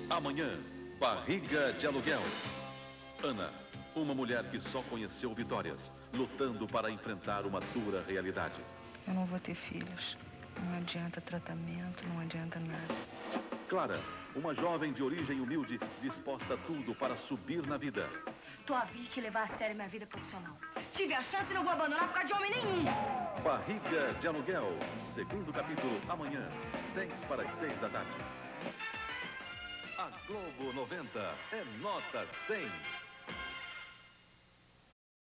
Amanhã, Barriga de Aluguel. Ana, uma mulher que só conheceu vitórias, lutando para enfrentar uma dura realidade. Eu não vou ter filhos. Não adianta tratamento, não adianta nada. Clara, uma jovem de origem humilde, disposta a tudo para subir na vida. Tô a fim de te levar a sério minha vida profissional. Tive a chance e não vou abandonar por causa de homem nenhum. Barriga de Aluguel. Segundo capítulo, amanhã, 10 para as 6 da tarde. A Globo 90 é nota 100.